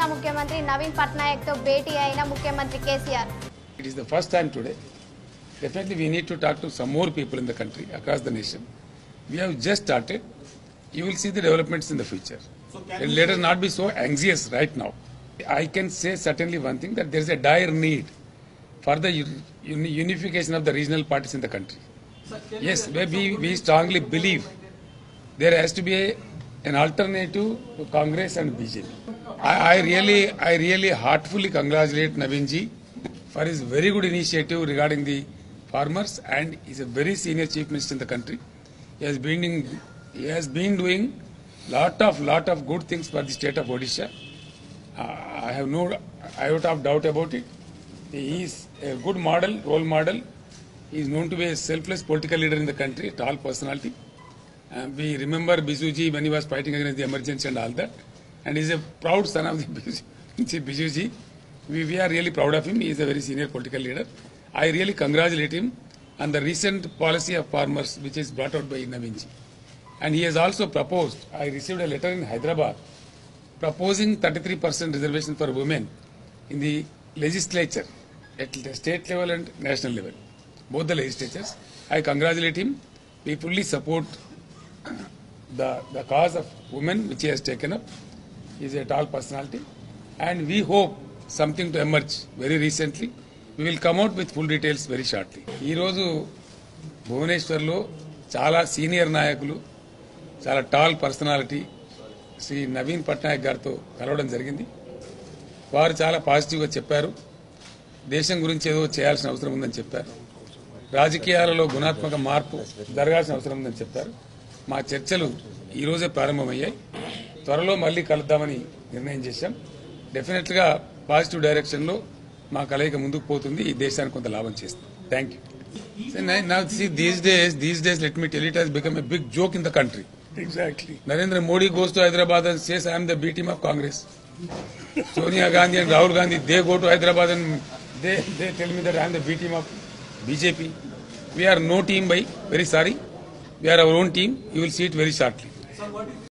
ఒడిశా ముఖ్యమంత్రి నవీన్ పట్నాయక్ తో భేటీ అయిన ముఖ్యమంత్రి KCR. It is the first time today. Definitely we need to talk to some more people in the country, across the nation. We have just started. You will see the developments in the future. And let us not be so anxious right now. I can say certainly one thing, that there is a dire need for the unification of the regional parties in the country. Yes, we strongly believe there has to be an alternative to Congress and BJP. I really heartfully congratulate Naveen ji for his very good initiative regarding the farmers, and he is a very senior chief minister in the country. He has been doing lot of good things for the state of Odisha. I have no iota of doubt about it. He is a good model, role model. He is known to be a selfless political leader in the country, a tall personality. We remember Bisuji when he was fighting against the emergency and all that. And he is a proud son of the Bisuji. We are really proud of him. He is a very senior political leader. I really congratulate him on the recent policy of farmers which is brought out by Naveen ji. And he has also proposed, I received a letter in Hyderabad proposing 33% reservation for women in the legislature at the state level and national level, both the legislatures. I congratulate him. We fully support the cause of women which he has taken up. He is a tall personality, and we hope something to emerge very recently. We will come out with full details very shortly. ఈ రోజు భువనేశ్వర్లో చాలా senior నాయకులు, చాలా tall personality Shri Naveen Patnaik గారితో కలవడం జరిగింది. వారు చాలా పాజిటివ్గా చెప్పారు. దేశం గురించి ఏదో చేయాల్సిన అవసరం ఉందని చెప్పారు. రాజకీయాలలో గుణాత్మక మార్పు జరగాల్సిన అవసరం ఉందని చెప్పారు. మా చర్చలు ఈ రోజే ప్రారంభమయ్యాయి. త్వరలో మళ్ళీ కలుద్దామని నిర్ణయం చేశాం. డెఫినెట్గా పాజిటివ్ డైరెక్షన్లో మా కలయిక ముందుకు పోతుంది. ఈ దేశానికి కొంత లాభం చేస్తుంది. Thank you. Now see, these days, let me tell you, it has become a big joke in the country. Exactly. Narendra Modi goes to Hyderabad and says, I am the B team of Congress. Sonia Gandhi and Rahul Gandhi, they go to Hyderabad and they tell me that I am the B team of BJP. We are no team, very sorry. We are our own team. You will see it very shortly.